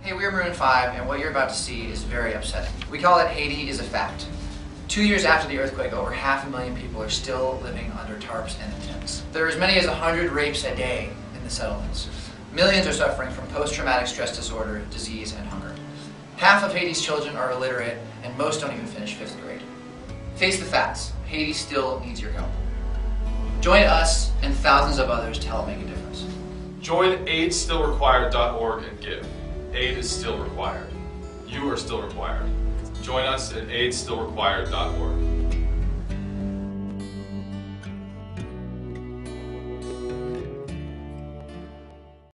Hey, we're Maroon 5, and what you're about to see is very upsetting. We call it Haiti is a Fact. 2 years after the earthquake, over 500,000 people are still living under tarps and tents. There are as many as 100 rapes a day in the settlements. Millions are suffering from post-traumatic stress disorder, disease, and hunger. Half of Haiti's children are illiterate, and most don't even finish 5th grade. Face the facts. Haiti still needs your help. Join us and thousands of others to help make a difference. Join aidstillrequired.org and give. Aid is still required. You are still required. Join us at aidstillrequired.org.